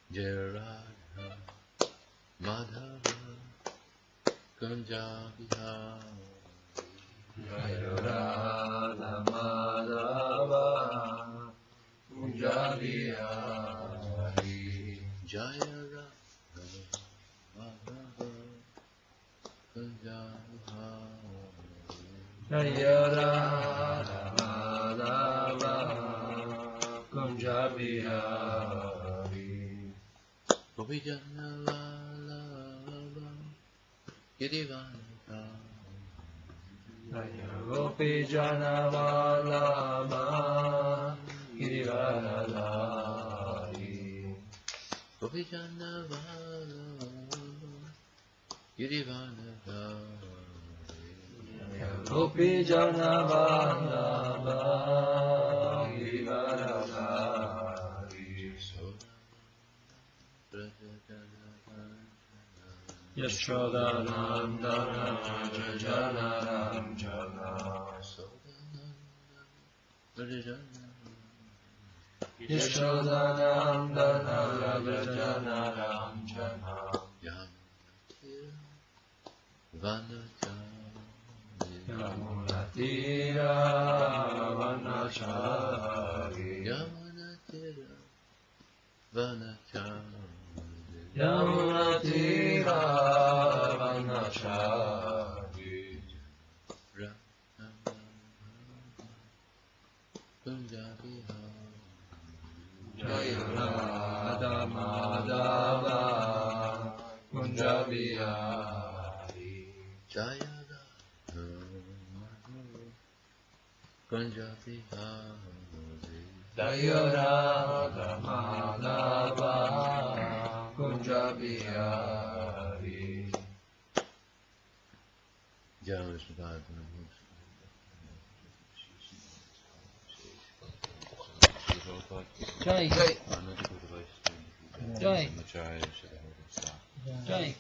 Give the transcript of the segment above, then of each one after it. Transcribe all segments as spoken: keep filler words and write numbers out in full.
Jaya Radha Madhava Kunja Bihari Jaya Radha Madhava Kunja Bihari Jaya Radha Madhava Kunja Bihari Jaya Radha Madhava Kunja Bihari Gopijana Vallabha Girivardhana Jaya Gopijana Vallabha Girivardhari Gopijana Vallabha Girivardhana Gopijana Vallabha Girivardhari Yashodanandana Janaranjana Yashodanandana Janaranjana Yamunatira Vanachari Yamunatira Vanachari Yamunatira Vanachari Jaya Radha Madhava Kunja Bihari Jaya Radha Madhava Kunja Bihari Jaya Radha Madhava Kunja Bihari Jaya Vishnupada Jai Jai Jai Jai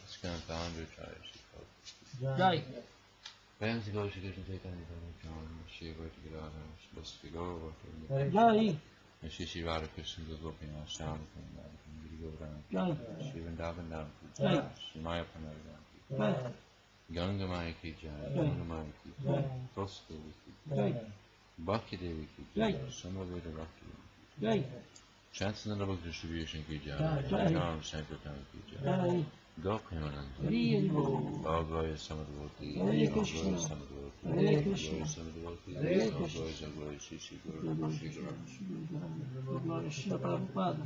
Jai Vayamsi Gaushi Krishna Chaitanya Prabhu Shri Vaiti Girada Shri Gaura Jai Shri Shri Radha Krishna Gopina Sham Giri Gaurana Jai Shri Vrindavan Nam Jai Shri Maya Pranadam Jai Ganga Maya Ki Jai Ganga Maya Ki Jai Tosco Ki Jai Bhakti Devi Ki Jai Samaveda Bhakti Jai Chansandana Distribution Ki Jai Jai. Ram Sankirtan Ki Jai Jai Gopimananda Hare Hare All glory is Samadhavati Hare All glory Krishna. is Samadhavati Hare All Krishna. glory is Samadhavati Hare All Krishna. glory is all glory Shri Shri Guru Shri Guru Gloria Srila Prabhupada.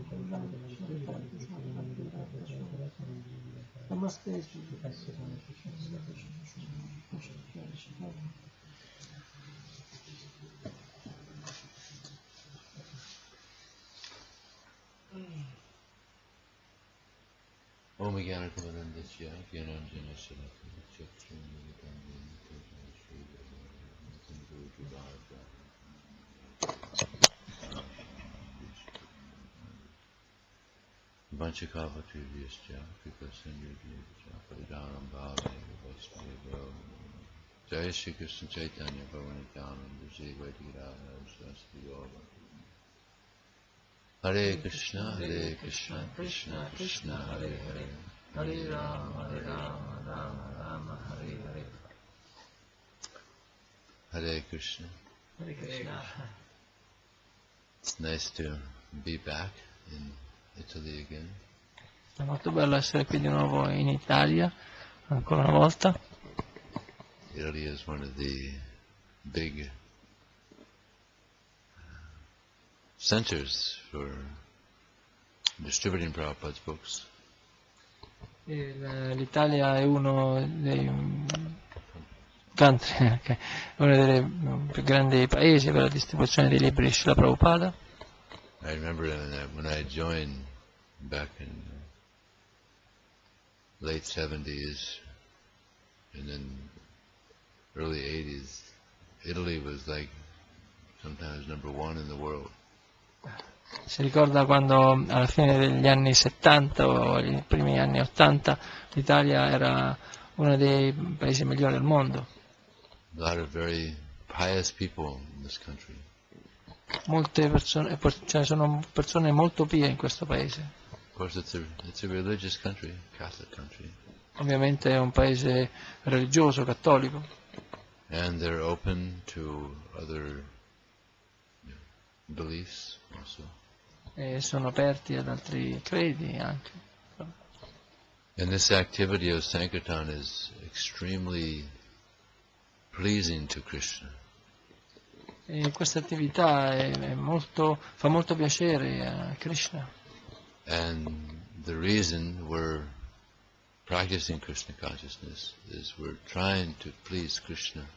Namaste. Om Gyana Kamanandasya Gyananjana Salakana Chakshunamritam Shri Guru Bharata Vanchakavatriviyascha Kripasanyudhyascha Paridanam Bhavaya Vaishnava Jai Shri Krishna Chaitanya Bhavanitananda Jai Vaidhiraya Saraswati Yoga Hare Krishna Hare Krishna Krishna Krishna Hare Hare Hare Rama Hare Rama Rama Rama Hare Hare Hare Krishna. Hare Krishna. It's nice to be back in Italy again. È molto bello essere qui di nuovo in Italia, ancora una volta. Italy is one of the big centers for distributing Prabhupada's books. Il- L'Italia è uno dei country, ok, uno dei più grandi paesi per la distribuzione dei libri di Srila Prabhupada. I remember that when I joined back in the late seventies and then early eighties, Italy was like sometimes number one in the world. Si ricorda quando alla fine degli anni settanta o i primi anni ottanta l'Italia era uno dei paesi migliori del mondo. A lot of very pious people in this country. Molte persone, ce ne sono persone molto pie in questo paese. course, it's a it's a religious country, Catholic country, Ovviamente è un paese religioso, cattolico, and they're open to other beliefs also. e sono aperti ad altri credi anche. And this activity of Sankirtan is extremely pleasing to Krishna. E questa attività è, è molto, fa molto piacere a Krishna. And the reason we're practicing Krishna consciousness is we're trying to please Krishna.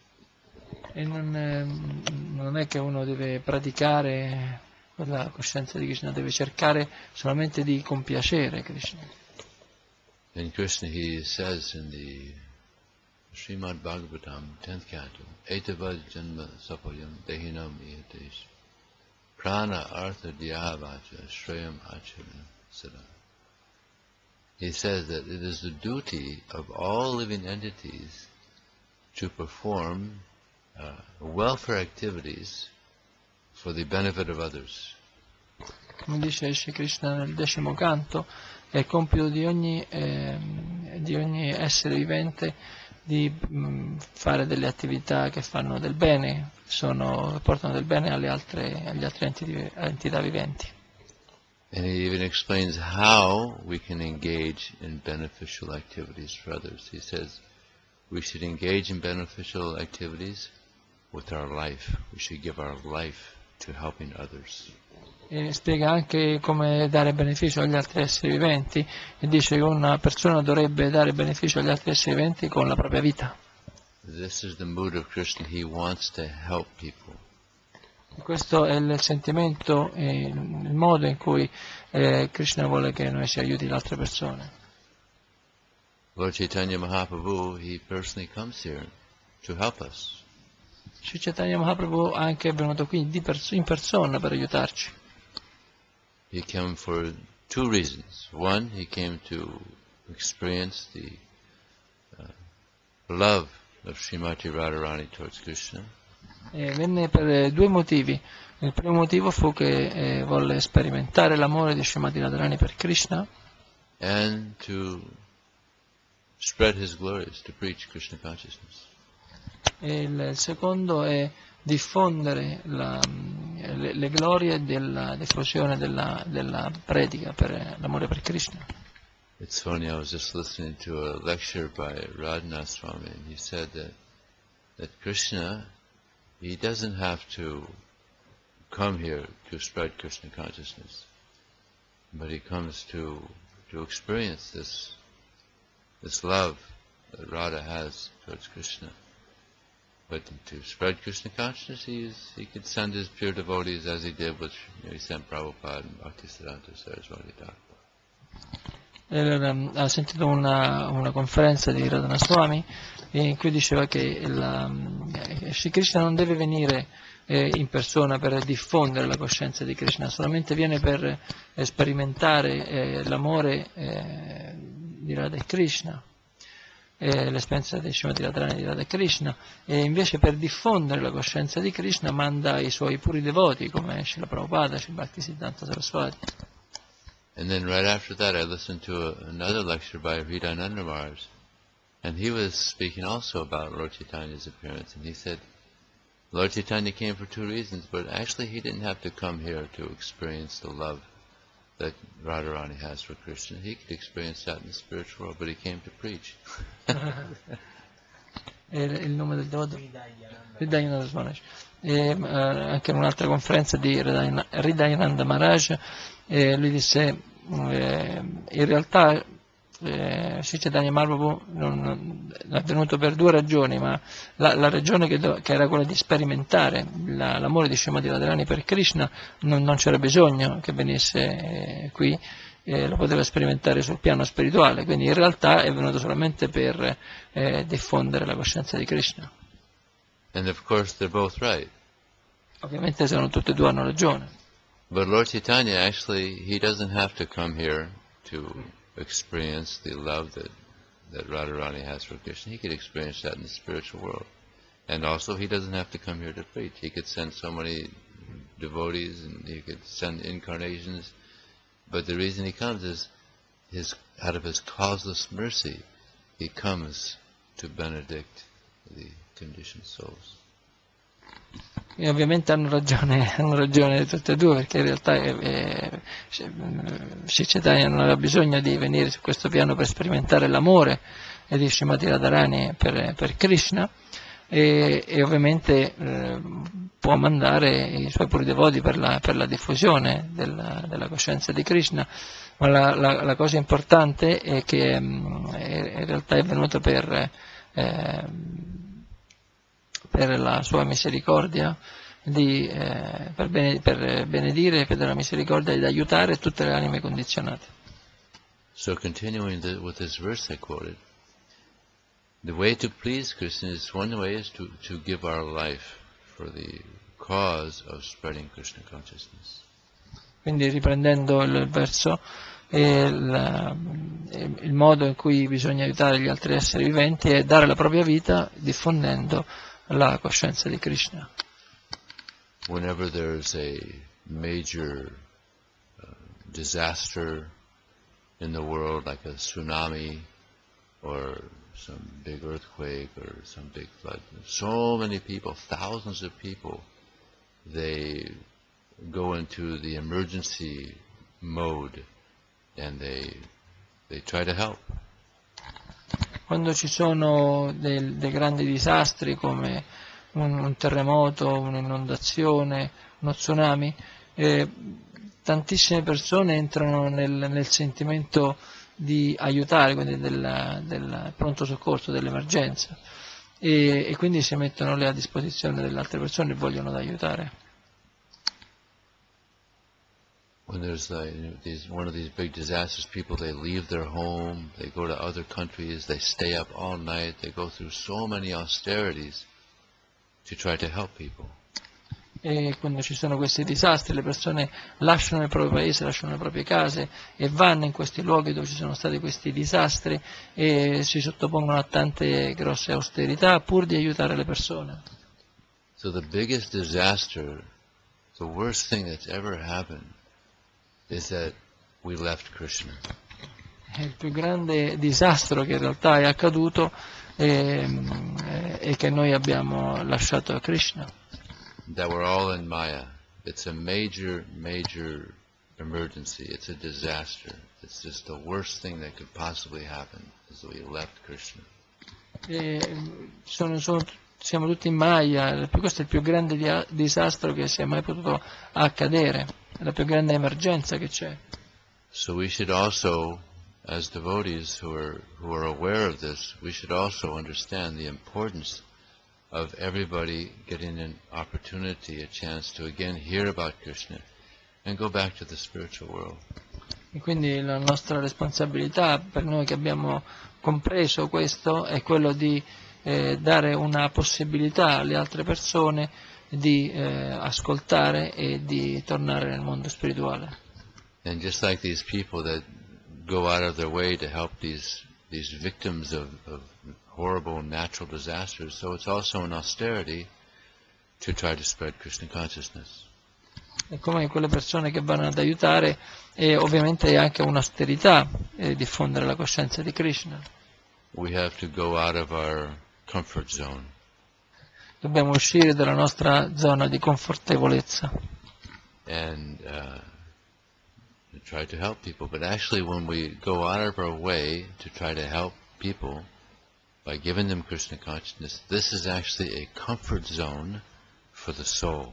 E non, è- non è che uno deve praticare quella coscienza di Krishna, deve cercare solamente di compiacere Krishna. And Krishna, he says in the Srimad Bhagavatam, tenth canto, Etavad Janma Sapayam Dehinam Iyatesh Prana Artha Dhyavacha Shreyam Acharan Sada. He says that it is the duty of all living entities to perform uh, welfare activities for the benefit of others. Come dice Shri Krishna nel decimo canto, è compito di ogni, ehm, di ogni essere vivente di mh, fare delle attività che fanno del bene, sono, che portano del bene alle altre, agli altri enti- entità viventi. And he even explains how we can engage in beneficial activities for others. He says we should engage in beneficial activities with our life. We should give our life to helping others. E spiega anche come dare beneficio agli altri esseri viventi e dice che una persona dovrebbe dare beneficio agli altri esseri viventi con la propria vita. This is the mood of Krishna. He wants to help people. E questo è il sentimento e il modo in cui eh, Krishna vuole che noi si aiuti le altre persone. Lord Chaitanya Mahaprabhu, he personally comes here to help us. Sri Chaitanya Mahaprabhu anche è venuto qui di pers- in persona per aiutarci. He came for two reasons. One, he came to experience the uh, love of Srimati Radharani towards Krishna. E venne per eh, due motivi. Il primo motivo fu che eh, volle sperimentare l'amore di Srimati Radharani per Krishna And to spread his glories, to preach Krishna consciousness. e il, il secondo è diffondere la, le, le glorie della diffusione della, della predica per eh, l'amore per Krishna. It's funny, I was just listening to a lecture by Radhanath Swami, and he said that, that Krishna, he doesn't have to come here to spread Krishna consciousness, but he comes to to experience this this love that Radha has towards Krishna. But to spread Krishna consciousness, he, is, he could send his pure devotees as he did with, you know, he sent Prabhupada and Bhaktisiddhanta Saraswati Thakur. E allora, mm, ha sentito una, una conferenza di Radhana Swami in cui diceva che la, mm, eh, Shri Krishna non deve venire eh, in persona per diffondere la coscienza di Krishna, solamente viene per eh, sperimentare eh, l'amore eh, di Radha e Krishna, eh, l'esperienza di Srimati Radharani di Radha e Krishna, e invece per diffondere la coscienza di Krishna manda i suoi puri devoti come Srila Prabhupada, Sri Bhaktisiddhanta Saraswati. And then right after that, I listened to a, another lecture by Hridayananda Maharaj, and he was speaking also about Lord Chaitanya's appearance, and he said, Lord Chaitanya came for two reasons, but actually he didn't have to come here to experience the love that Radharani has for Krishna. He could experience that in the spiritual world, but he came to preach. E il nome del devoto? Hridayananda Maharaj. E, eh, anche in un'altra conferenza di Hridayana- Hridayananda Maharaj eh, lui disse eh, in realtà eh, Sri Chaitanya Mahaprabhu non, non, è venuto per due ragioni, ma la, la ragione che, do, che era quella di sperimentare la, l'amore di Srimati Radharani per Krishna non, non c'era bisogno che venisse eh, qui, eh, lo poteva sperimentare sul piano spirituale, quindi in realtà è venuto solamente per eh, diffondere la coscienza di Krishna. And of course they're both right. Ovviamente sono tutti e due hanno ragione, But Lord Chaitanya actually, he doesn't have to come here to experience the love that, that Radharani has for Krishna. He could experience that in the spiritual world. And also he doesn't have to come here to preach. He could send so many devotees and he could send incarnations But the reason he comes is his, out of his causeless mercy, he comes to benedict the conditioned souls. E ovviamente hanno ragione, hanno ragione tutte e due, perché in realtà eh, Sri Chaitanya non aveva bisogno di venire su questo piano per sperimentare l'amore di Srimati Radharani per, per Krishna, e, e ovviamente eh, può mandare i suoi puri devoti per la, per la diffusione della, della coscienza di Krishna, ma la, la, la cosa importante è che mh, in realtà è venuto per... Eh, per la sua misericordia, di, eh, per, bene, per benedire, per la misericordia di aiutare tutte le anime condizionate. So continuing the, with this verse I quoted, the way to please Krishna is one way is to, to give our life for the cause of spreading Krishna consciousness. Quindi riprendendo il verso, eh, il, il modo in cui bisogna aiutare gli altri esseri viventi è dare la propria vita diffondendo la coscienza di Krishna. Whenever there's a major uh, disaster in the world, like a tsunami or some big earthquake or some big flood, so many people, thousands of people, they go into the emergency mode and they they try to help. Quando ci sono dei, dei grandi disastri come un, un terremoto, un'inondazione, uno tsunami, eh, tantissime persone entrano nel, nel sentimento di aiutare, quindi del, del pronto soccorso, dell'emergenza, e, e quindi si mettono lì a disposizione delle altre persone e vogliono aiutare. When there's like, you know, these, one of these big disasters, people, they leave their home, they go to other countries, they stay up all night, they go through so many austerities to try to help people. E quando ci sono questi disastri le persone lasciano il proprio paese, lasciano le proprie case e vanno in questi luoghi dove ci sono stati questi disastri e si sottopongono a tante grosse austerità pur di aiutare le persone. So the biggest disaster, the worst thing that's ever happened, is that we left Krishna. Il più grande disastro che in realtà è accaduto è, è che noi abbiamo lasciato Krishna. That we're all in Maya. It's a major, major emergency. It's a disaster. It's just the worst thing that could possibly happen is that we left Krishna. E sono, sono, siamo tutti in Maya, questo è il più grande dia, disastro che sia mai potuto accadere, è la più grande emergenza che c'è. So we should also, as devotees who are who are aware of this, we should also understand the importance of everybody getting an opportunity, a chance to again hear about Krishna and go back to the spiritual world. E quindi la nostra responsabilità per noi che abbiamo compreso questo è quello di eh, dare una possibilità alle altre persone di eh, ascoltare e di tornare nel mondo spirituale. And just like these people that go out of their way to help these these victims of, of horrible natural disasters, so it's also an austerity to try to spread Krishna consciousness. E come quelle persone che vanno ad aiutare, e ovviamente è anche un'austerità eh, diffondere la coscienza di Krishna. We have to go out of our comfort zone. Dobbiamo uscire dalla nostra zona di confortevolezza And uh, try to help people. But actually when we go out of our way to try to help people by giving them Krishna consciousness, this is actually a comfort zone for the soul.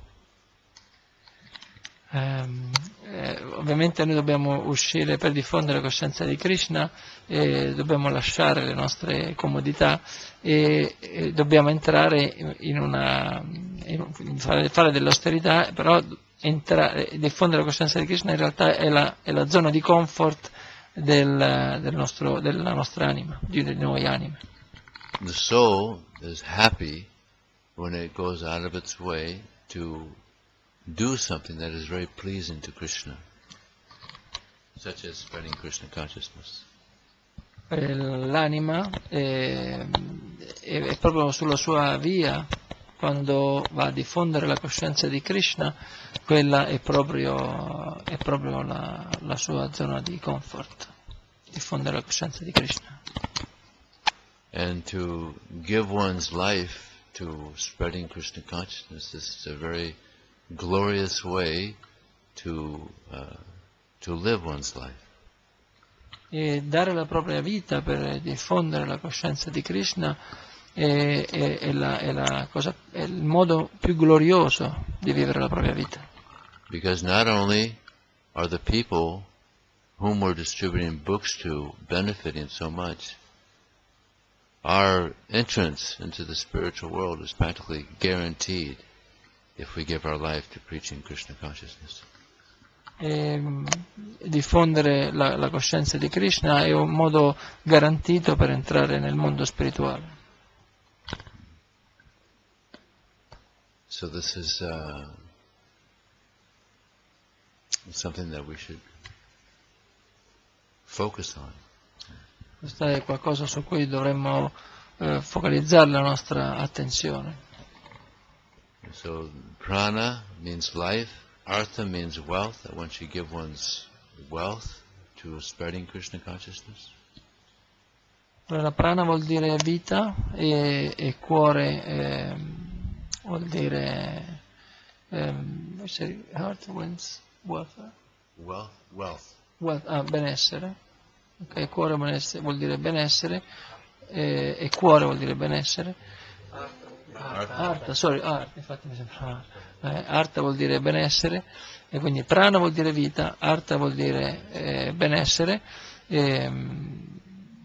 Um, eh, ovviamente noi dobbiamo uscire per diffondere la coscienza di Krishna, e dobbiamo lasciare le nostre comodità e, e dobbiamo entrare in una in fare, fare dell'austerità, però entrare, diffondere la coscienza di Krishna in realtà è la, è la zona di comfort del, del nostro, della nostra anima, di, di noi anime. The soul is happy when it goes out of its way to do something that is very pleasing to Krishna, such as spreading Krishna consciousness. L'anima è, è, è proprio sulla sua via quando va a diffondere la coscienza di Krishna, quella è proprio, è proprio la, la sua zona di comfort, diffondere la coscienza di Krishna. And to give one's life to spreading Krishna consciousness is a very glorious way to uh, to live one's life. E dare la propria vita per diffondere la coscienza di Krishna è, è, è, la, è, la cosa, è il modo più glorioso di vivere la propria vita. Because not only are the people whom we're distributing books to benefiting so much, our entrance into the spiritual world is practically guaranteed if we give our life to preaching Krishna consciousness. E diffondere la, la coscienza di Krishna è un modo garantito per entrare nel mondo spirituale. So this is uh, something that we should focus on. Questo è qualcosa su cui dovremmo eh, focalizzare la nostra attenzione. So prana means life. Artha means wealth, that one should give one's wealth to spreading Krishna consciousness. Allora, prana vuol dire vita e, e cuore eh, vuol dire ehm, heart means wealth. Wealth, wealth. Wealth, ah, benessere. Ok, cuore benessere, vuol dire benessere e, e cuore vuol dire benessere. Artha, sorry, artha, infatti mi sembra eh, artha vuol dire benessere e quindi prana vuol dire vita, artha vuol dire eh, benessere e, And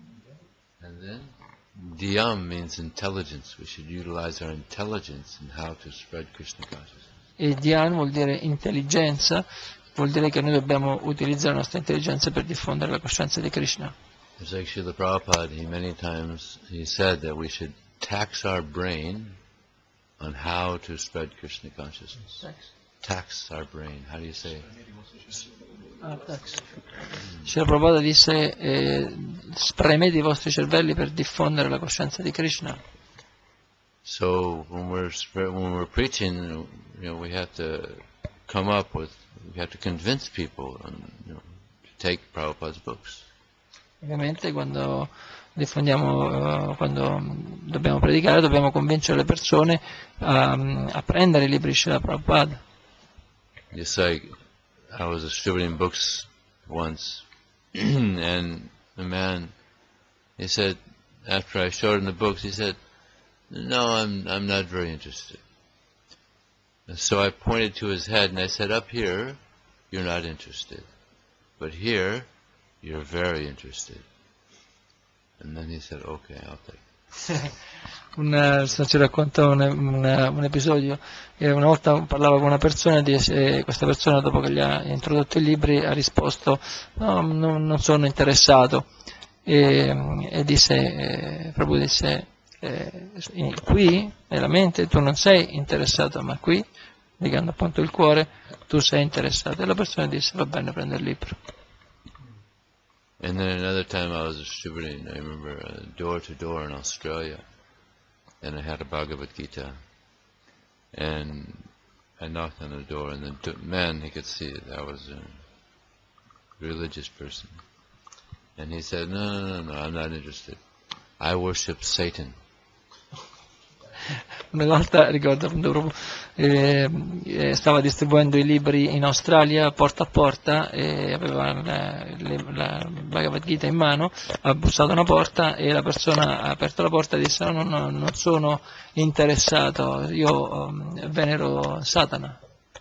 then dhyam means intelligence. We should utilize our intelligence in how to spread Krishna consciousness. e dhyan vuol dire intelligenza, vuol dire che noi dobbiamo utilizzare la nostra intelligenza per diffondere la coscienza di Krishna. It's like Srila Prabhupada, he many times he said that we should tax our brain on how to spread Krishna consciousness. Tax our brain. How do you say? Ah, Srila Prabhupada disse eh, spremete i vostri cervelli per diffondere la coscienza di Krishna. So when we're when we're preaching, you know, we have to come up with, we have to convince people, on, you know, to take Prabhupada's books. Ovviamente quando diffondiamo, uh, quando dobbiamo predicare, dobbiamo convincere le persone a, a prendere i libri di Srila Prabhupada. Just like I was distributing books once, and the man, he said, after I showed him the books, he said, "No, I'm I'm not very interested." And so I pointed to his head and I said, "Up here, you're not interested, but here, you're very interested." And then he said, "Okay, I'll take it." un, ci racconta un, un, un episodio che una volta parlava con una persona e disse, questa persona dopo che gli ha introdotto i libri ha risposto no, no non sono interessato e, e disse, eh, proprio disse eh, qui nella mente tu non sei interessato ma qui, indicando appunto il cuore, tu sei interessato e la persona disse va bene, prende il libro. And then another time I was distributing, I remember, uh, door to door in Australia, and I had a Bhagavad Gita, and I knocked on the door, and the man, he could see that I was a religious person, and he said, no, no, no, no, I'm not interested. I worship Satan. Una volta, ricordo, proprio, eh, eh, stava distribuendo i libri in Australia porta a porta e aveva la, la Bhagavad Gita in mano, ha bussato a una porta e la persona ha aperto la porta e disse no, no, non sono interessato, io um, venero Satana.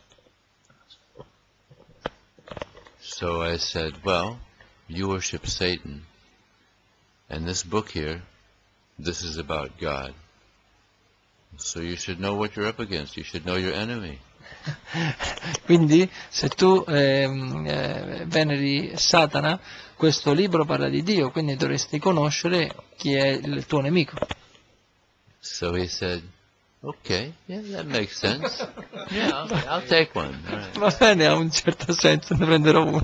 So I said, well, you worship Satan, and this book here, this is about God. So you should know what you're up against. You should know your enemy. Quindi se tu ehm, eh, veneri Satana, questo libro parla di Dio, quindi dovresti conoscere chi è il tuo nemico. So he said, okay, yeah, that makes sense. Yeah, I'll, I'll take one. All right. Va bene, ha un certo senso, ne prenderò uno.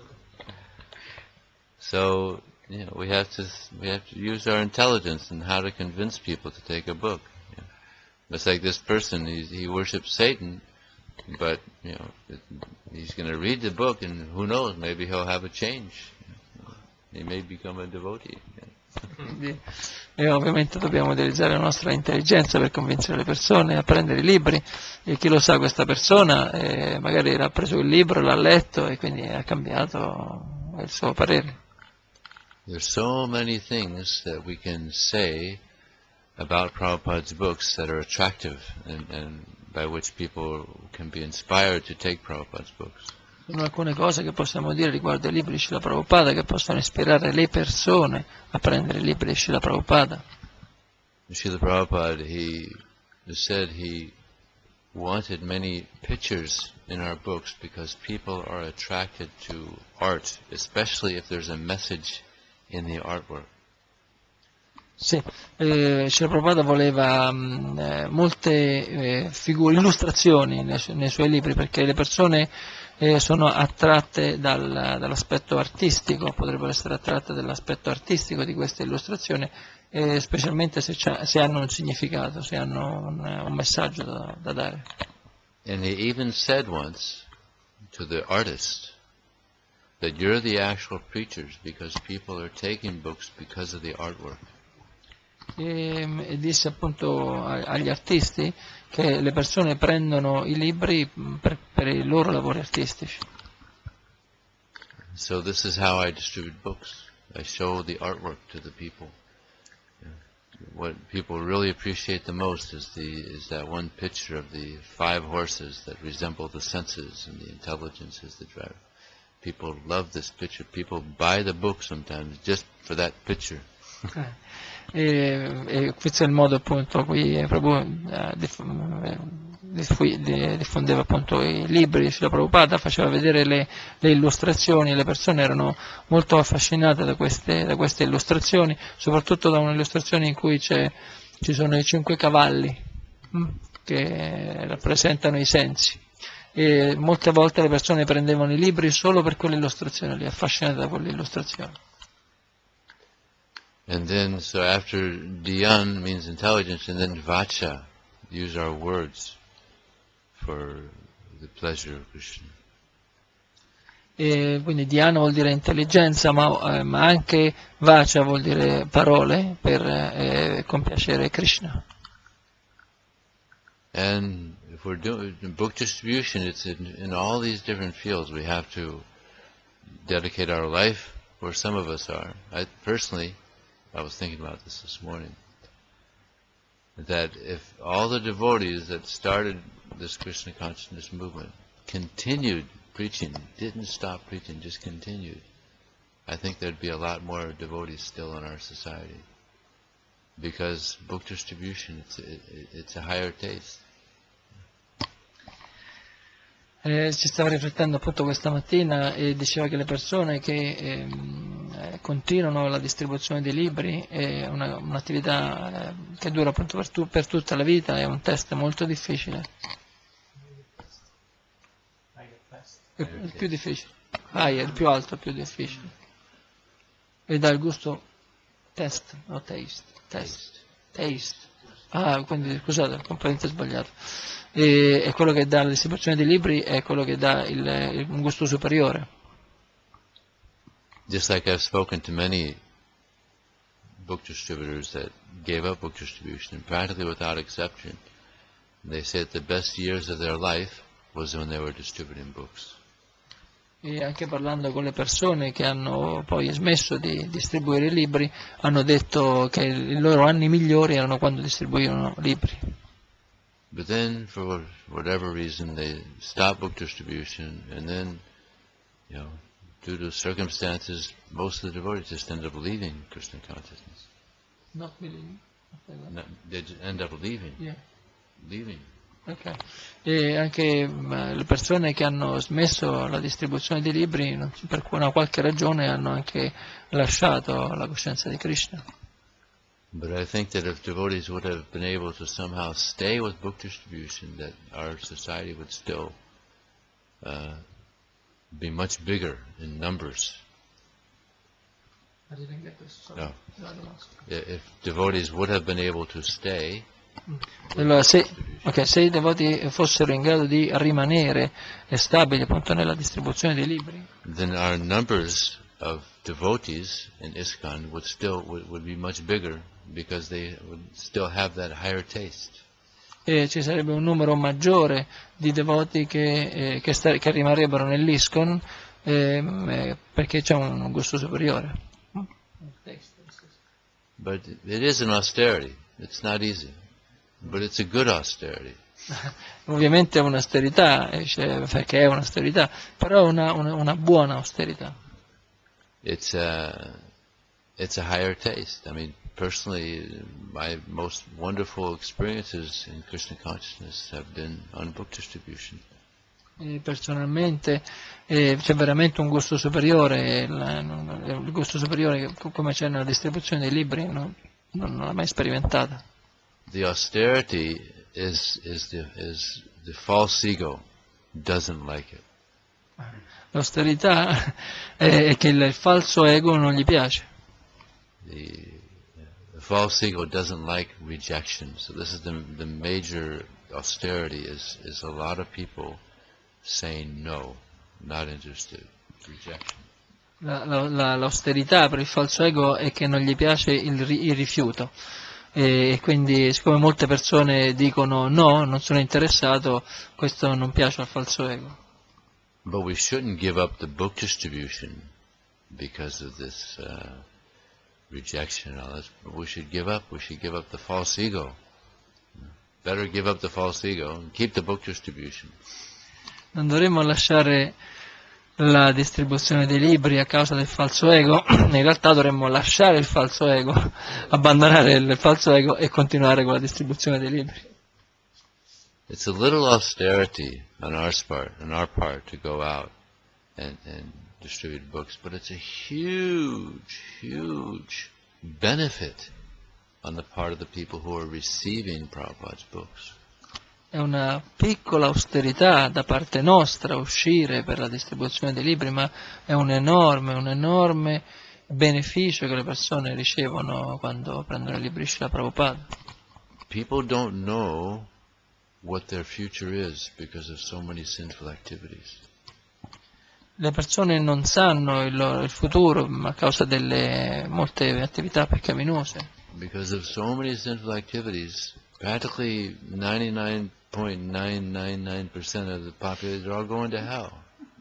So, you know, we have to we have to use our intelligence in how to convince people to take a book. It's like this person, he, he worships Satan, but, you know, it, he's going to read the book, and who knows, maybe he'll have a change. He may become a devotee. Quindi, e ovviamente dobbiamo utilizzare la nostra intelligenza per convincere le persone a prendere i libri, e chi lo sa, questa persona eh, magari ha preso il libro, l'ha letto e quindi ha cambiato il suo parere. There's so many things that we can say about Prabhupada's books that are attractive and, and by which people can be inspired to take Prabhupada's books. Sono alcune cose che possiamo dire riguardo ai libri di Srila Prabhupada che possono ispirare le persone a prendere i libri di Srila Prabhupada. Srila Prabhupada, he said he wanted many pictures in our books because people are attracted to art, especially if there's a message in the artwork. Sì, eh, Srila Prabhupada voleva mh, eh, molte eh, figure, illustrazioni nei, su- nei suoi libri, perché le persone eh, sono attratte dal- dall'aspetto artistico, potrebbero essere attratte dall'aspetto artistico di queste illustrazioni, eh, specialmente se, c'ha- se hanno un significato, se hanno un, un messaggio da, da dare. And he even said once to the artist that you're the actual preachers because people are taking books because of the artwork. E, e disse appunto a- agli artisti che le persone prendono i libri mh, per, per i loro lavori artistici. So this is how I distribute books. I show the artwork to the people. What people really appreciate the most is the is that one picture of the five horses that resemble the senses, and the intelligence is the driver. People love this picture. People buy the book sometimes just for that picture. E, e questo è il modo appunto qui proprio eh, diff- eh, diffu- di- diffondeva appunto i libri di Srila Prabhupada, faceva vedere le, le illustrazioni, e le persone erano molto affascinate da queste, da queste illustrazioni, soprattutto da un'illustrazione in cui c'è, ci sono i cinque cavalli mh, che rappresentano i sensi, e molte volte le persone prendevano i libri solo per quell'illustrazione lì, affascinate da quell'illustrazione. And then, so after Dhyan means intelligence, and then Vacha, use our words for the pleasure of Krishna. E quindi Dhyana vuol dire intelligenza, ma, eh, ma anche Vacha vuol dire parole per eh, compiacere Krishna. And if we're doing book distribution, it's in, in all these different fields. We have to dedicate our life, where some of us are. I personally, I was thinking about this this morning, that if all the devotees that started this Krishna consciousness movement continued preaching, didn't stop preaching, just continued, I think there'd be a lot more devotees still in our society. Because book distribution, it's a, it's a higher taste. Eh, ci stava riflettendo appunto questa mattina e diceva che le persone che ehm, eh, continuano la distribuzione dei libri è una- un'attività eh, che dura appunto per, tu- per tutta la vita, è un test molto difficile. È il più difficile. Ah, è il più alto, il più difficile. E dà il gusto test, no taste, test, taste. Ah, quindi scusate, ho completamente sbagliato. E, e quello che dà la distribuzione dei libri è quello che dà il, il- un gusto superiore. Just like I've spoken to many book distributors that gave up book distribution, and practically without exception, they said the best years of their life was when they were distributing books. E anche parlando con le persone che hanno poi smesso di distribuire i libri, hanno detto che i loro anni migliori erano quando distribuivano libri. But then, for whatever reason, they stopped book distribution, and then, you know, due to circumstances, most of the devotees just end up leaving Krishna consciousness. Not believing. Not, they just end up leaving, Yeah. leaving. Ok. E anche mh, le persone che hanno smesso la distribuzione di libri, non- per una qualche ragione, hanno anche lasciato la coscienza di Krishna. But I think that if devotees would have been able to somehow stay with book distribution, that our society would still uh, be much bigger in numbers. No. I- If devotees would have been able to stay Allora, se, okay, se i devoti fossero in grado di rimanere stabili appunto nella distribuzione dei libri, then our numbers of devotees in ISKCON would still would, would be much bigger because they would still have that higher taste. e ci sarebbe un numero maggiore di devoti che, eh, che, sta, che rimarrebbero nell'ISKCON ehm, eh, perché c'è un gusto superiore. But it is an austerity. It's not easy, but it's a good austerity. Ovviamente è un'austerità, eh, cioè, perché è un'austerità, però è una, una, una buona austerità. It's a it's a higher taste. I mean, personally, my most wonderful experiences in Krishna consciousness have been on book distribution. E personalmente eh, c'è veramente un gusto superiore, il, il gusto superiore che, come c'è nella distribuzione dei libri, non, non l'ho mai sperimentata. The austerity is is the is the false ego doesn't like it. L'austerità è che il falso ego non gli piace. The, the false ego doesn't like rejection. So this is the the major austerity is is a lot of people saying no, not interested, rejection. La, la, la, l'austerità per il falso ego è che non gli piace il, ri, il rifiuto e quindi siccome molte persone dicono no, non sono interessato, questo non piace al falso ego. But we shouldn't give up the book distribution because of this uh, rejection and all this. But we should give up. We should give up the false ego. Better give up the false ego and keep the book distribution. Non dovremmo lasciare la distribuzione dei libri a causa del falso ego, in realtà dovremmo lasciare il falso ego, abbandonare il falso ego e continuare con la distribuzione dei libri. It's a little austerity on our part, on our part to go out and, and distribute books, but it's a huge, huge benefit on the part of the people who are receiving Prabhupada's books. È una piccola austerità da parte nostra uscire per la distribuzione dei libri, ma è un enorme, un enorme beneficio che le persone ricevono quando prendono i libri Srila Prabhupada. People don't know what their future is because of so many sinful activities. Le persone non sanno il, loro, il futuro a causa delle molte attività peccaminose. Because of so many sinful activities, practically ninety-nine point nine nine nine percent of the population are all going to hell.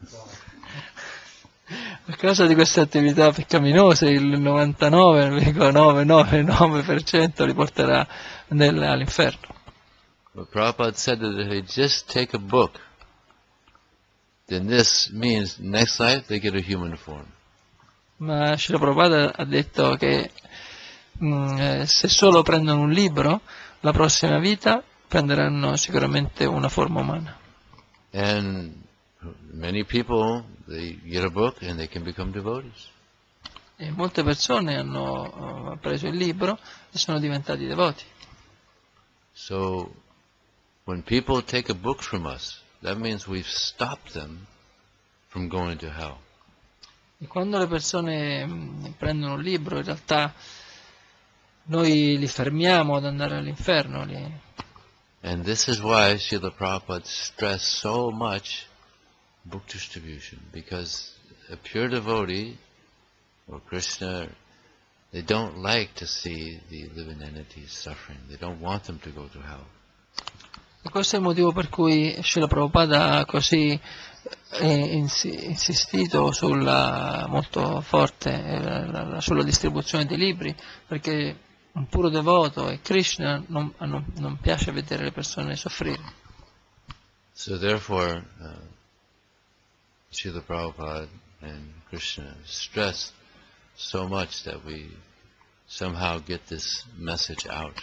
A causa di queste attività peccaminose il novantanove virgola novecentonovantanove per cento li porterà nel, all'inferno. But Prabhupada said that if they just take a book, then this means next life they get a human form. Ma Srila Prabhupada ha detto che mh, eh, se solo prendono un libro, la prossima vita prenderanno sicuramente una forma umana. And many people, they get a book and they can become devotees. E molte persone hanno uh, preso il libro e sono diventati devoti. So when people take a book from us, that means we've stopped them from going to hell. E quando le persone mh, prendono un libro, in realtà noi li fermiamo ad andare all'inferno. Li... And this is why Srila Prabhupada stressed so much book distribution, because a pure devotee or Krishna, they don't like to see the living entities suffering. They don't want them to go to hell. E questo è il motivo per cui Srila Prabhupada ha così eh, insistito sulla, molto forte eh, sulla distribuzione dei libri, perché un puro devoto e Krishna non, non, non piace vedere le persone soffrire. So therefore, uh, Srila Prabhupada and Krishna stressed so much that we somehow get this message out.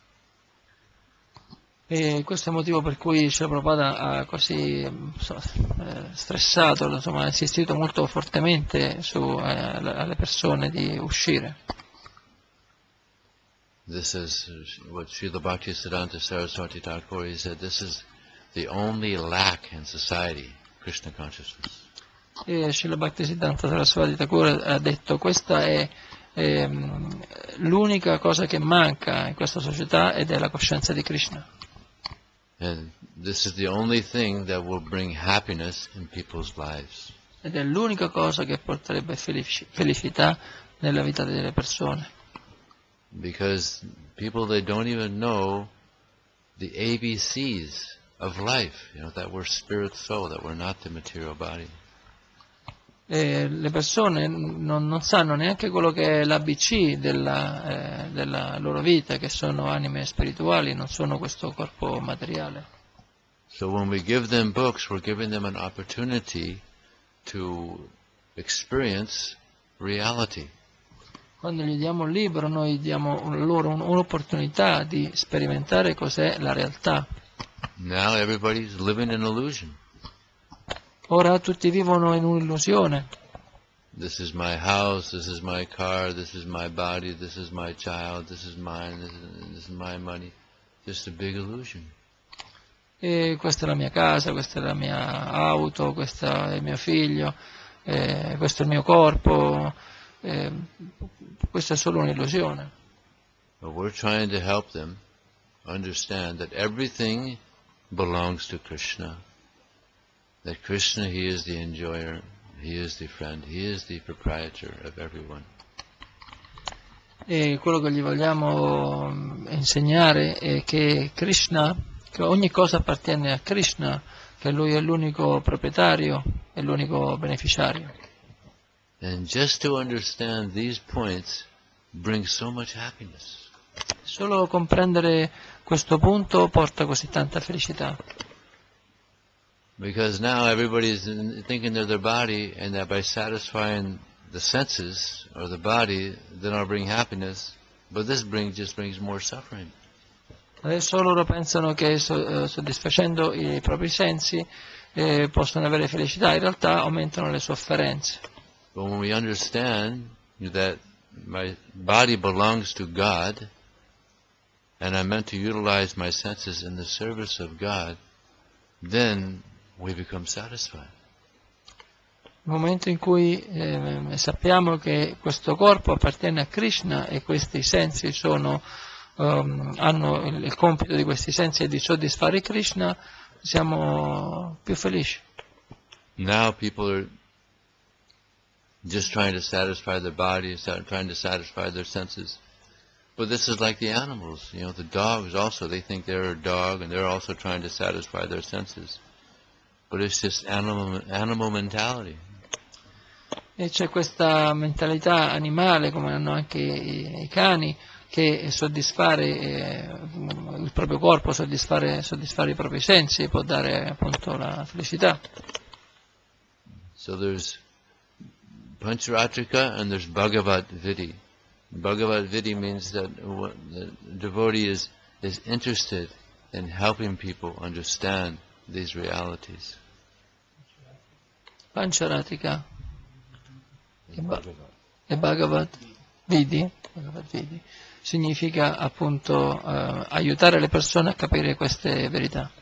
E questo è il motivo per cui Srila Prabhupada ha così so, eh, stressato, insomma, ha insistito molto fortemente su, eh, alle persone di uscire. This is what Srila Bhaktisiddhanta Saraswati Thakur, he said, this is the only lack in society, Krishna consciousness. E Srila Bhaktisiddhanta Saraswati Thakur ha detto questa è ehm, l'unica cosa che manca in questa società ed è la coscienza di Krishna. And this is the only thing that will bring happiness in people's lives. Ed è l'unica cosa che porterebbe felici- felicità nella vita delle persone. Because people, they don't even know the A B Cs of life, you know, that we're spirit soul, that we're not the material body. E le persone non, non sanno neanche quello che è l'A B C della, eh, della loro vita, che sono anime spirituali, non sono questo corpo materiale. So when we give them books, we're giving them an opportunity to experience reality. Quando gli diamo un libro noi diamo loro un- un'opportunità di sperimentare cos'è la realtà. Now everybody's living in illusion. Ora tutti vivono in un'illusione. This is my house, this is my car, this is my body, this is my child, this is mine, this is, this is my money. Just a big illusion. E questa è la mia casa, questa è la mia auto, questo è il mio figlio, eh, questo è il mio corpo. Eh, questa è solo un'illusione. But we're trying to help them understand that everything belongs to Krishna. That Krishna, He is the enjoyer, He is the friend, He is the proprietor of everyone. E quello che gli vogliamo mm, insegnare è che Krishna, che ogni cosa appartiene a Krishna, che Lui è l'unico proprietario e l'unico beneficiario. And just to understand these points brings so much happiness. Solo comprendere questo punto porta così tanta felicità. Because now everybody's in- thinking they're their body, and that by satisfying the senses or the body, then I'll bring happiness. But this brings just brings more suffering. Adesso loro pensano che so- eh, soddisfacendo i propri sensi eh, possono avere felicità, in realtà aumentano le sofferenze. But when we understand that my body belongs to God, and I'm meant to utilize my senses in the service of God, then we become satisfied. Nel momento in cui eh, sappiamo che questo corpo appartiene a Krishna e questi sensi sono, ehm, hanno il, il compito di questi sensi è di soddisfare Krishna, siamo più felici. Now people are just trying to satisfy their bodies, trying to satisfy their senses. But this is like the animals, you know, the dogs also, they think they're a dog and they're also trying to satisfy their senses. But it's just animal, animal mentality. E c'è questa mentalità animale, come hanno anche i, i cani, che soddisfare eh, il proprio corpo, soddisfare, soddisfare i propri sensi può dare appunto la felicità. So there's Pancharatrika and there's Bhagavad Vidhi. Bhagavad Vidhi means that what the devotee is, is interested in helping people understand these realities. Pancharatika e, ba- e Bhagavad Vidhi, Bhagavad Vidhi significa appunto eh, aiutare le persone a capire queste verità.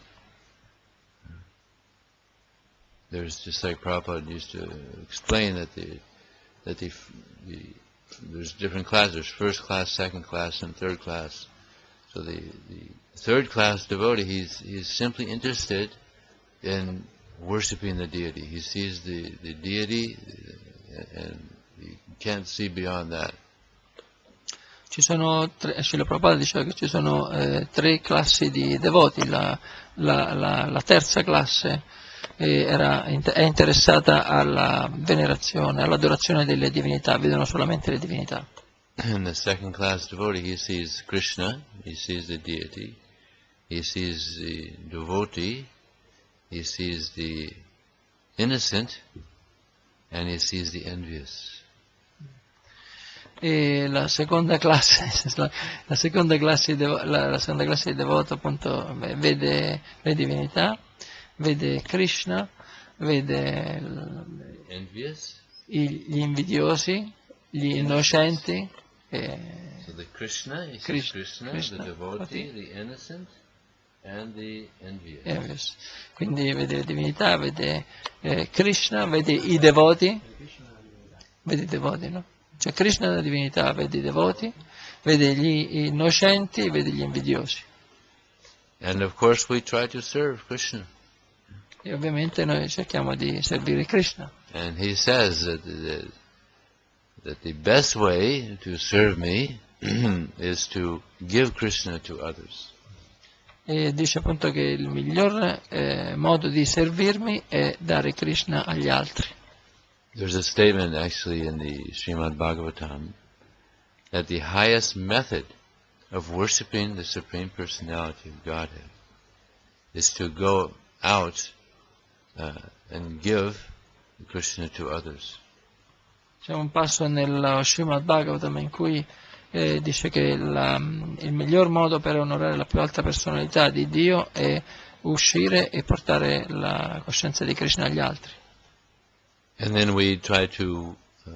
There's just like Prabhupada used to explain that the that the, the there's different classes. There's first class, second class, and third class. So the, the third class devotee, he's he's simply interested in worshiping the deity. He sees the, the deity and he can't see beyond that. Ci sono tre, Srila Prabhupada diceva che ci sono eh, tre classi di devoti. La, la, la, la terza classe eh, era, è interessata alla venerazione, all'adorazione delle divinità, vedono solamente le divinità. And the second class devotee, he sees Krishna, he sees the deity, he sees the devotee, he sees the innocent, and he sees the envious. E la seconda classe, la seconda classe, di devo, la, la seconda classe di devoto appunto vede le divinità, vede Krishna, vede Envious? gli invidiosi, gli innocenti. E So the Krishna, he sees Krishna, Krishna, Krishna, the devotee, devotee. the innocent, and the envious. envious. Quindi vede le divinità, vede eh, Krishna, vede i devoti, vede i devoti, no? Cioè Krishna nella divinità vede i devoti, vede gli innocenti, vede gli invidiosi. And of course we try to serve Krishna. E ovviamente noi cerchiamo di servire Krishna. And he says that the, that the best way to serve me is to give Krishna to others. E dice appunto che il miglior eh, modo di servirmi è dare Krishna agli altri. There's a statement actually in the Srimad Bhagavatam that the highest method of worshiping the Supreme Personality of Godhead is to go out uh, and give Krishna to others. C'è un passo nello Srimad Bhagavatam in cui eh, dice che la, il miglior modo per onorare la più alta personalità di Dio è uscire e portare la coscienza di Krishna agli altri. And then we try to uh,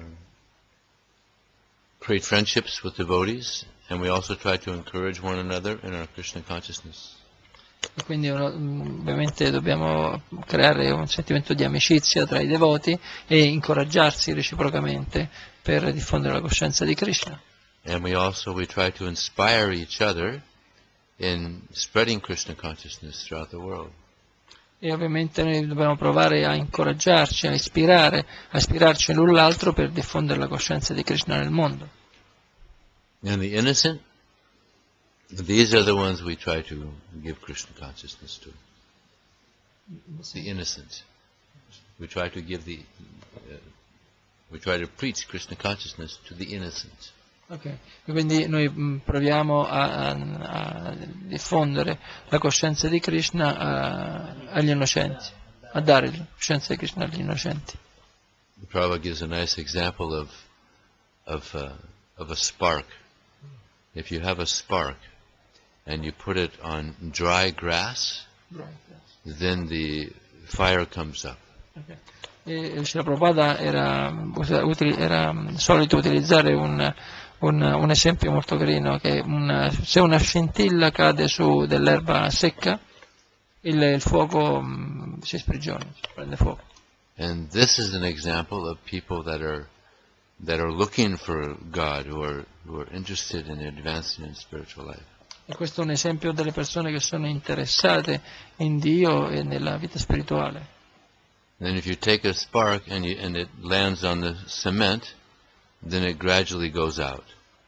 create friendships with devotees, and we also try to encourage one another in our Krishna consciousness. E quindi ovviamente dobbiamo creare un sentimento di amicizia tra i devoti e incoraggiarsi reciprocamente per diffondere la coscienza di Krishna. And we also we try to inspire each other in spreading Krishna consciousness throughout the world. E ovviamente noi dobbiamo provare a incoraggiarci, a ispirare, a ispirarci l'un l'altro per diffondere la coscienza di Krishna nel mondo. And the innocent, these are the ones we try to give Krishna consciousness to. The innocent. We try to give the, uh, we try to preach Krishna consciousness to the innocent. Okay. Quindi noi mh, proviamo a, a, a diffondere la coscienza di Krishna a, agli innocenti, a dare la coscienza di Krishna agli innocenti. Prabhupada gives a nice example of, of, uh, of a spark. If you have a spark and you put it on dry grass, then the fire comes up. Okay. E Srila Prabhupada era, utili, era solito utilizzare un, un, un esempio molto carino, che una, se una scintilla cade su dell'erba secca, il, il fuoco mh, si sprigiona, prende fuoco. And this is an example of people that are that are looking for God, who are who are interested in advancing in spiritual life. E questo è un esempio delle persone che sono interessate in Dio e nella vita spirituale. Then if you take a spark and, you, and it lands on the cement, then it gradually goes out.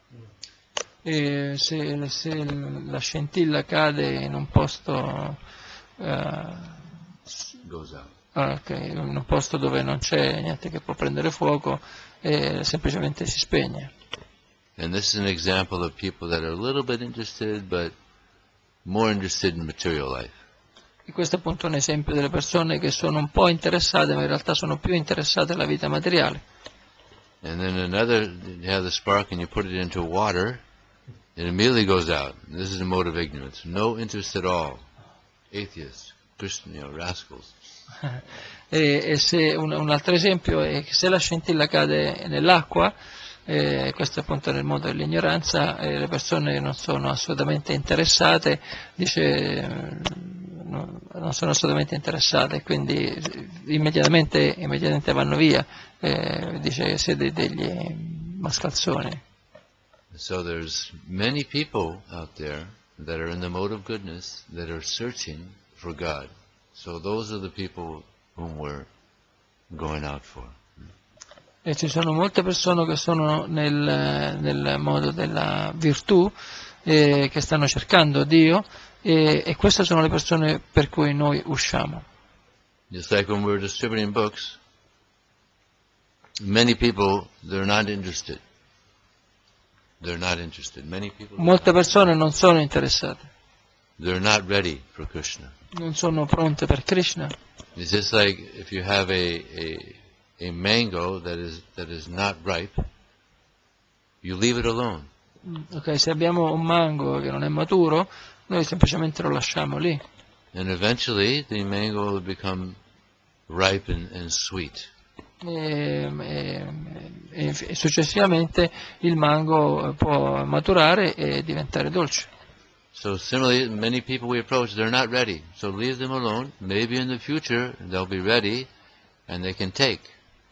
E se, se la scintilla cade in un posto, uh, Goes out. okay, in un posto dove non c'è niente che può prendere fuoco, e semplicemente si spegne. And this is an example of people that are a little bit interested, but more interested in material life. E questo è appunto un esempio delle persone che sono un po' interessate, ma in realtà sono più interessate alla vita materiale. And then another, you have the spark and you put it into water, it immediately goes out. This is a mode of ignorance. No interest at all. Atheists, Christian, you know, rascals. E, e se un, un altro esempio è che se la scintilla cade nell'acqua, eh, questo è appunto nel mondo dell'ignoranza, eh, le persone non sono assolutamente interessate, dice, eh, no, non sono assolutamente interessate, quindi immediatamente, immediatamente vanno via, eh, dice siete degli mascalzoni. So there's many people out there that are in the mode of goodness that are searching for God. So those are the people whom we're going out for. E ci sono molte persone che sono nel, nel modo della virtù, eh, che stanno cercando Dio, e, e queste sono le persone per cui noi usciamo. Just like when we're distributing books, many people, they're not interested. They're not interested. Many people, Molte persone non sono interessate, they're not ready for Krishna. non sono pronte per Krishna. It's just like if you have a, a, a mango that is, that is not ripe, you leave it alone. Ok, se abbiamo un mango che non è maturo, noi semplicemente lo lasciamo lì. And eventually the mango will become ripe and, and sweet. E, e, e successivamente il mango può maturare e diventare dolce. So similarly, many people we approach, they're not ready. So leave them alone. Maybe in the future they'll be ready and they can take.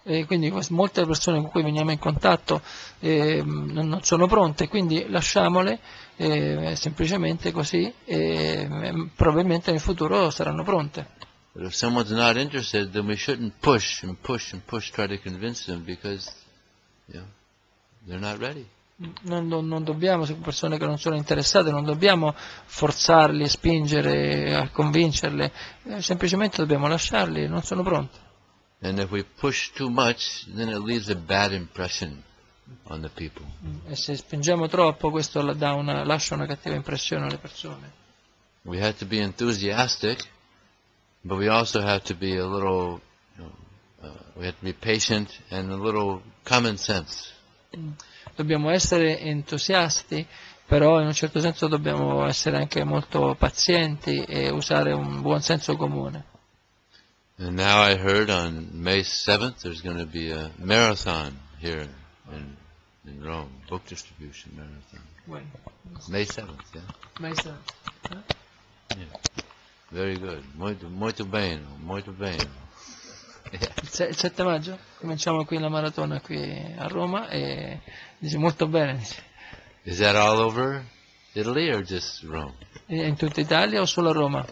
E quindi molte persone con cui veniamo in contatto eh, non sono pronte, quindi lasciamole eh, semplicemente così e eh, probabilmente nel futuro saranno pronte. But if someone's not interested, then we shouldn't push and push and push, try to convince them because, you know, they're not ready. Non, non, non dobbiamo, se persone che non sono interessate, non dobbiamo forzarli, spingere, convincerle, eh, semplicemente dobbiamo lasciarli, non sono pronti. And if we push too much, then it leaves a bad impression on the people. E se spingiamo troppo, questo la- dà una, lascia una cattiva impressione alle persone. We have to be enthusiastic, but we also have to be a little, you know, uh, we have to be patient and a little common sense. Dobbiamo essere entusiasti, però in un certo senso dobbiamo essere anche molto pazienti e usare un buon senso comune. And now I heard on May seventh there's going to be a marathon here in, in Rome, book distribution marathon. When? May seventh, yeah? May seventh. Yeah. Very good. Molto, molto bene, molto bene. Yeah. Il se- il sette maggio cominciamo qui la maratona qui a Roma e dice molto bene. Dice. Is that all over Italy or just Rome? È in tutta Italia o solo a Roma?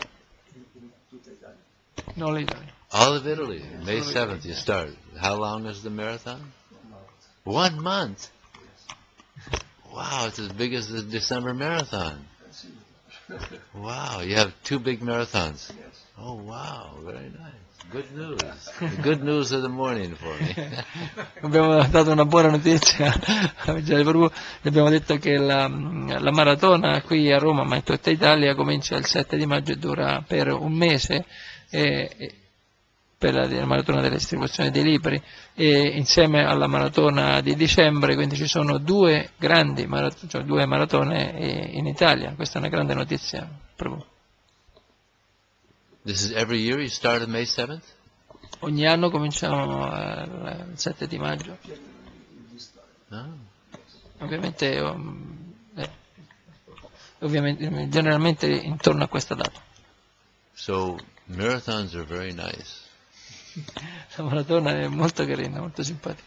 No, l'Italia. All of Italy. May seventh you start. How long is the marathon? One month. Wow, it's as big as the December marathon. Wow, you have two big marathons. Oh, wow, very nice. Good news. The good news of the morning for me. Abbiamo dato una buona notizia a Vigile Prabhu, gli abbiamo detto che la, la maratona qui a Roma, ma in tutta Italia, comincia il sette di maggio e dura per un mese, e, e per la, la maratona della distribuzione dei libri, e insieme alla maratona di dicembre, quindi ci sono due grandi marat- cioè due maratone in Italia. Questa è una grande notizia, Prabhu. This is every year you start on May seventh? Ogni anno cominciamo eh, il sette di maggio. No. Ovviamente, um, eh, ovviamente, generalmente intorno a questa data. So marathons are very nice. La maratona è molto carina, molto simpatica.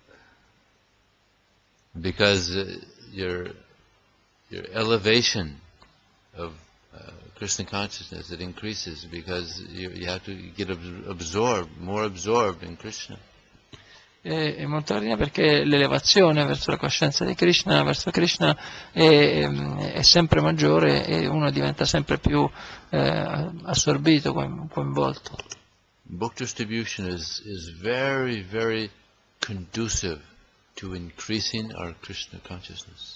Because uh, your your elevation of uh, Krishna consciousness, it increases because you, you have to get abs- absorbed, more absorbed in Krishna. È, è molto carina perché l'elevazione verso la coscienza di Krishna, verso Krishna, è, è sempre maggiore e uno diventa sempre più eh, assorbito, coin- coinvolto. Book distribution is, is very, very conducive to increasing our Krishna consciousness.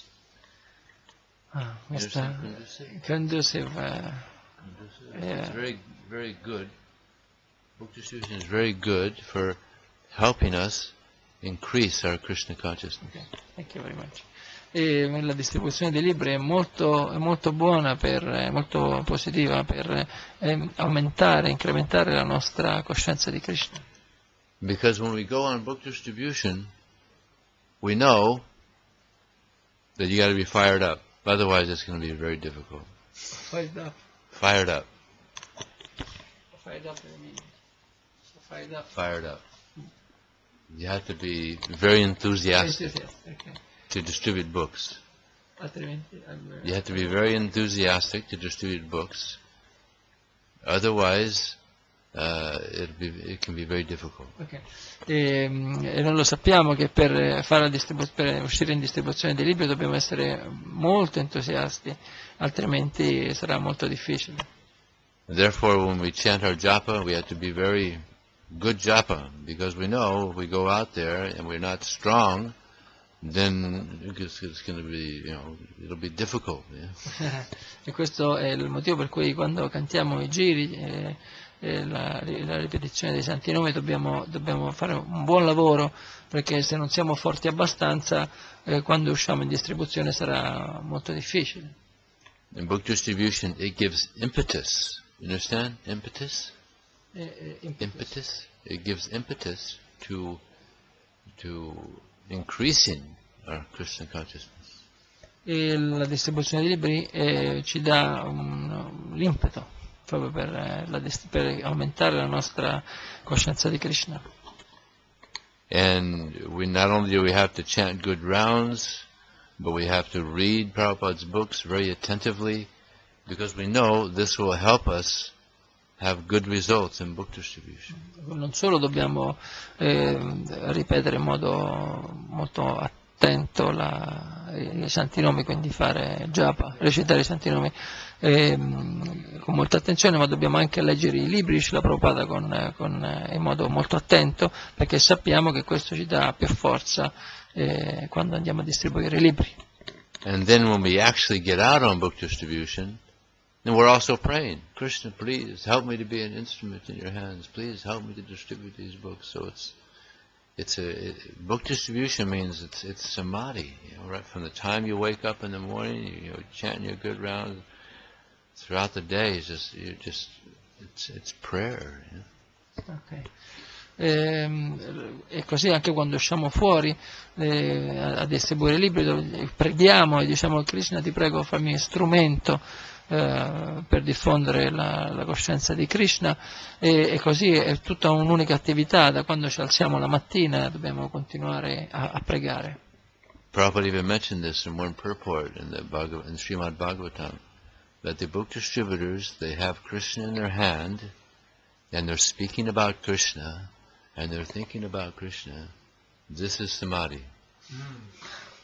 Ah, You questa understand conducive? conducive, eh, Conducive. Yeah. It's very, very good. Book distribution is very good for helping us increase our Krishna consciousness. okay, thank you very much. E la distribuzione dei libri è molto, è molto buona, per, è molto positiva per eh, aumentare, incrementare la nostra coscienza di Krishna. Because when we go on book distribution, we know that you got to be fired up. Otherwise, it's going to be very difficult. Fired up, Fired up. fired up, fired up. Fired up. You have to be very enthusiastic Okay. to distribute books. Altrimenti, allora, You have to be very enthusiastic to distribute books. Otherwise, uh, it'll be, it can be very difficult. ok. E, mm, e non lo sappiamo che per, fare la distribu- per uscire in distribuzione dei libri dobbiamo essere molto entusiasti, altrimenti sarà molto difficile. Therefore, when we chant our japa, we have to be very good japa, because we know if we go out there and we're not strong, then it's, it's going to be, you know, it'll be difficult. Yeah? E questo è il motivo per cui quando cantiamo i giri e, e la, la ripetizione dei santi nomi dobbiamo, dobbiamo fare un buon lavoro, perché se non siamo forti abbastanza, eh, quando usciamo in distribuzione sarà molto difficile. In book distribution, it gives impetus. You understand? Impetus? E, e, Impetus. It gives impetus to to increasing our Krishna consciousness. e la distribuzione dei libri eh, ci dà un, l'impeto proprio per, eh, la dist- per aumentare la nostra coscienza di Krishna. And we not only do we have to chant good rounds, but we have to read Prabhupada's books very attentively, because we know this will help us have good results in book distribution. Non solo dobbiamo eh, ripetere in modo molto attento la, i santi nomi, quindi fare japa, recitare i santi nomi eh, con molta attenzione, ma dobbiamo anche leggere i libri di Srila Prabhupada con, con, in modo molto attento, perché sappiamo che questo ci dà più forza eh, quando andiamo a distribuire i libri. And then when we actually get out on book distribution, and we're also praying, Krishna, please help me to be an instrument in your hands. Please help me to distribute these books. So it's, it's a it, book distribution means it's it's samadhi. You know, right from the time you wake up in the morning, you, you know, chanting your good rounds throughout the day. It's just you just it's it's prayer. You know? Okay. E, e così anche quando usciamo fuori eh, a, a distribuire libri, preghiamo e diciamo: Krishna, ti prego, fammi strumento Eh, per diffondere la, la coscienza di Krishna, e, e così è tutta un'unica attività. Da quando ci alziamo la mattina dobbiamo continuare a, a pregare. Prabhupada even mentioned this in one purport in the Bhagav- in Srimad Bhagavatam, that the book distributors, they have Krishna in their hand and they're speaking about Krishna and they're thinking about Krishna. This is samadhi. Mm.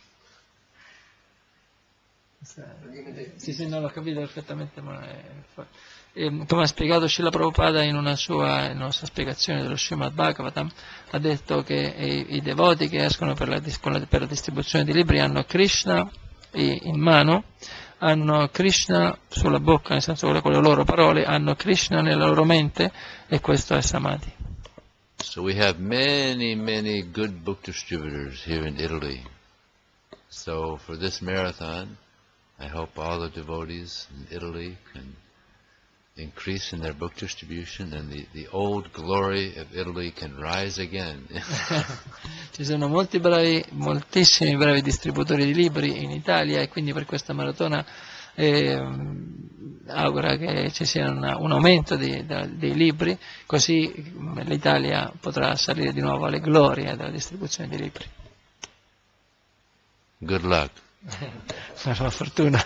Sì, sì, no, l'ho capito perfettamente, ma è... e, come ha spiegato Srila Prabhupada in una sua, in una sua spiegazione dello Srimad Bhagavatam, ha detto che i, i devoti che escono per la, per la distribuzione di libri hanno Krishna in mano, hanno Krishna sulla bocca, nel senso che con le loro parole hanno Krishna nella loro mente, e questo è samadhi. So we have many, many good book distributors here in Italy. So for this marathon, I hope all the devotees in Italy can increase in their book distribution, and the, the old glory of Italy can rise again. Ci sono molti bravi, moltissimi bravi distributori di libri in Italia, e quindi per questa maratona eh, augura che ci sia una, un aumento di, da, dei libri, così l'Italia potrà salire di nuovo alle glorie della distribuzione di libri. Good luck. Buona fortuna.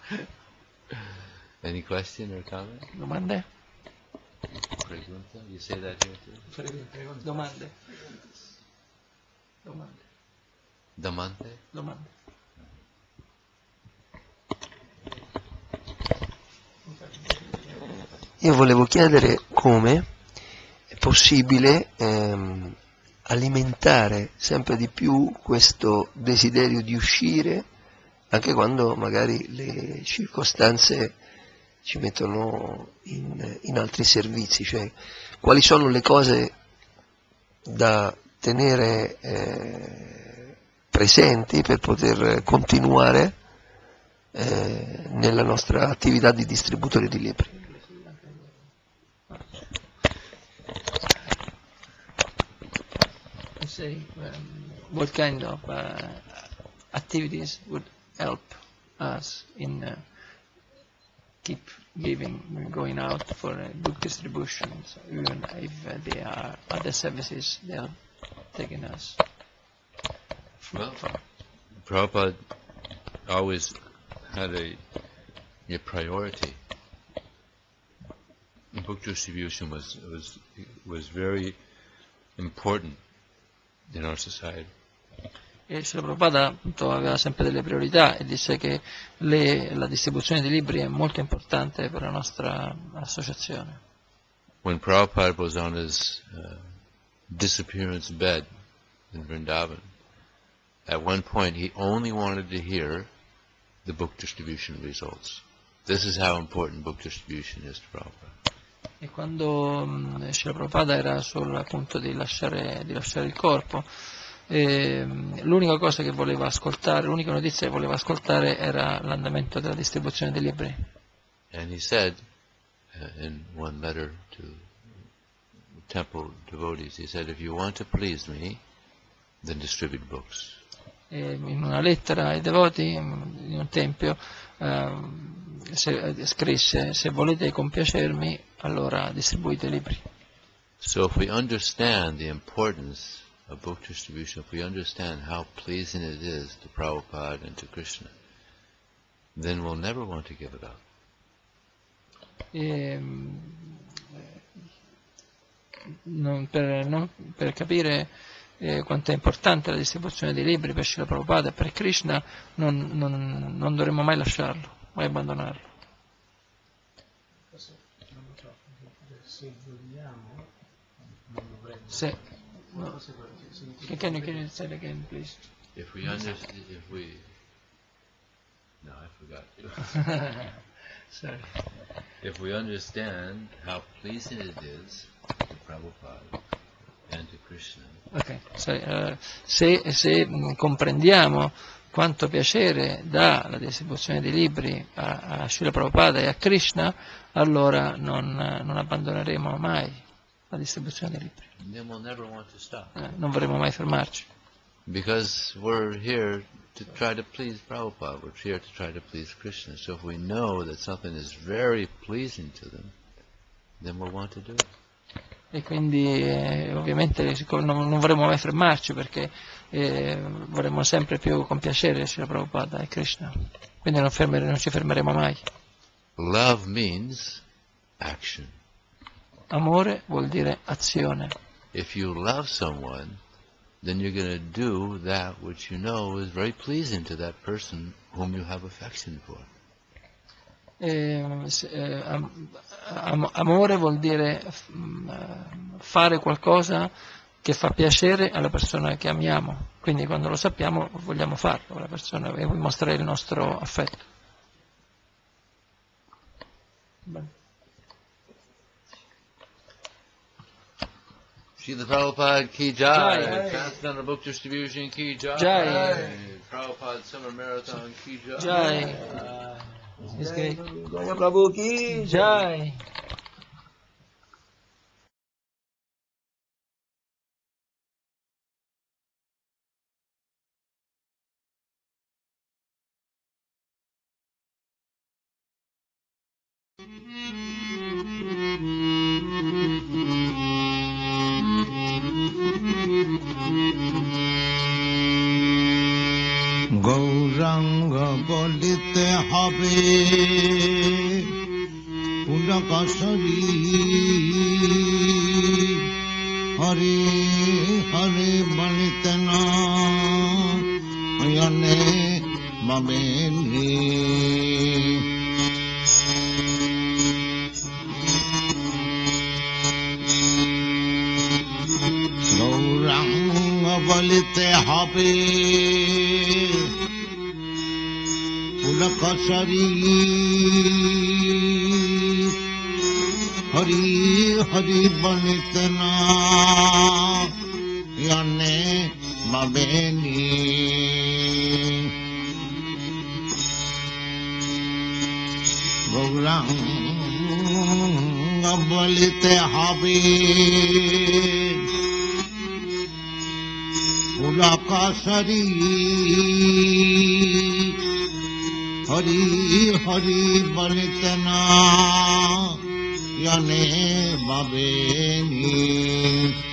Any question or comment? Domande? Pregunta? You say that here too? Domande? Domande? Damante? Domande? Io volevo chiedere come è possibile ehm, alimentare sempre di più questo desiderio di uscire, anche quando magari le circostanze ci mettono in, in altri servizi, cioè quali sono le cose da tenere eh, presenti per poter continuare eh, nella nostra attività di distributore di libri. Say, um, what kind of uh, activities would help us in uh, keep giving, going out for uh, book distributions, even if uh, there are other services they are taking us? Well, Prabhupada always had a, a priority. Book distribution was was was very important in our society. E Srila Prabhupada appunto aveva sempre delle priorità, e disse che le, la distribuzione di libri è molto importante per la nostra associazione. When Prabhupada was on his uh, disappearance bed in Vrindavan, at one point he only wanted to hear the book distribution results. This is how important book distribution is to Prabhupada. E quando um, Srila Prabhupada era sul punto di lasciare, di lasciare il corpo, eh, l'unica cosa che voleva ascoltare, l'unica notizia che voleva ascoltare era l'andamento della distribuzione dei libri. And he said uh, in one letter to temple devotees, he said, if you want to please me, then distribute books. E in una lettera ai devoti in un tempio eh, se, scrisse: se volete compiacermi, allora distribuite libri. So if we understand the importance a book distribution, if we understand how pleasing it is to Prabhupada and to Krishna, then we'll never want to give it up. E, non, per, non, per capire eh, quanto è importante la distribuzione dei libri per Srila Prabhupada e per Krishna, non, non, non dovremmo mai lasciarlo, mai abbandonarlo. Se vogliamo, non dovremmo. Se, no. Can you, can you say it again, please? If we understand, if we, no, I forgot. Sorry. If we understand how pleasing it is to Prabhupada and to Krishna, Okay. So, uh, se, se mh, comprendiamo quanto piacere dà la distribuzione dei libri a, a Srila Prabhupada e a Krishna, allora non, non abbandoneremo mai la distribuzione dei libri. then we'll never want to stop. Eh, non vorremmo mai fermarci, Because we're here to try to please Prabhupada, we're here to try to please Krishna. So if we know that something is very pleasing to them, then we'll want to do it. e quindi eh, ovviamente siccome non, non vorremmo mai fermarci perché eh, vorremmo sempre più compiacere Srila Prabhupada e Krishna, quindi non, fermere, non ci fermeremo mai. Love means action. Amore vuol dire azione. If you love someone, then you're going to do that which you know is very pleasing to that person whom you have affection for. Eh, se- eh, am- am- amore vuol dire mm, eh, fare qualcosa che fa piacere alla persona che amiamo, quindi quando lo sappiamo vogliamo farlo alla persona e mostrare il nostro affetto. Bene. Srila Prabhupada ki jai, Jai. Transcendental Book Distribution ki jai, Jai. Prabhupada Summer Marathon ki jai. Jai. It's great. Gaya Prabhu ki Jai. Gauranga বলিতে হবে পুলকসরী হরে হরে বলিতে নয়নে মমেনি গৌরাঙ্গ বলিতে হবে পুলকসরী হরি হরি বলিতে নয়নে মমেনি গৌরাঙ্গ বলিতে হবে পুলকসরী হরি হরি বলিতে নয়নে মমেনি